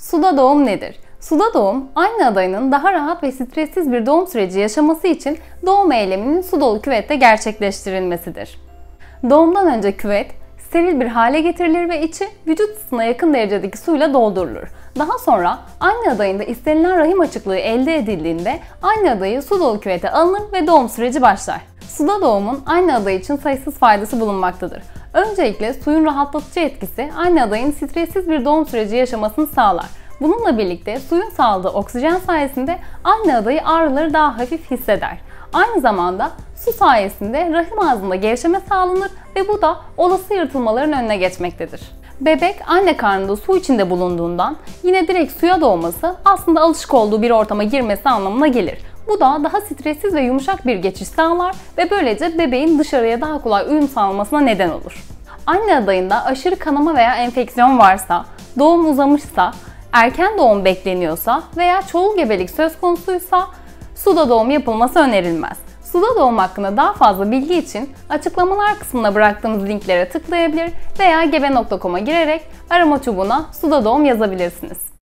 Suda doğum nedir? Suda doğum, anne adayının daha rahat ve stressiz bir doğum süreci yaşaması için doğum eyleminin su dolu küvette gerçekleştirilmesidir. Doğumdan önce küvet, steril bir hale getirilir ve içi vücut ısısına yakın derecedeki suyla doldurulur. Daha sonra anne adayında istenilen rahim açıklığı elde edildiğinde anne adayı su dolu küvete alınır ve doğum süreci başlar. Suda doğumun anne adayı için sayısız faydası bulunmaktadır. Öncelikle suyun rahatlatıcı etkisi anne adayın stressiz bir doğum süreci yaşamasını sağlar. Bununla birlikte suyun saldığı oksijen sayesinde anne adayı ağrıları daha hafif hisseder. Aynı zamanda su sayesinde rahim ağzında gevşeme sağlanır ve bu da olası yırtılmaların önüne geçmektedir. Bebek anne karnında su içinde bulunduğundan yine direkt suya doğması aslında alışık olduğu bir ortama girmesi anlamına gelir. Bu da daha stressiz ve yumuşak bir geçiş sağlar ve böylece bebeğin dışarıya daha kolay uyum sağlamasına neden olur. Anne adayında aşırı kanama veya enfeksiyon varsa, doğum uzamışsa, erken doğum bekleniyorsa veya çoğul gebelik söz konusuysa suda doğum yapılması önerilmez. Suda doğum hakkında daha fazla bilgi için açıklamalar kısmına bıraktığımız linklere tıklayabilir veya gebe.com'a girerek arama çubuğuna suda doğum yazabilirsiniz.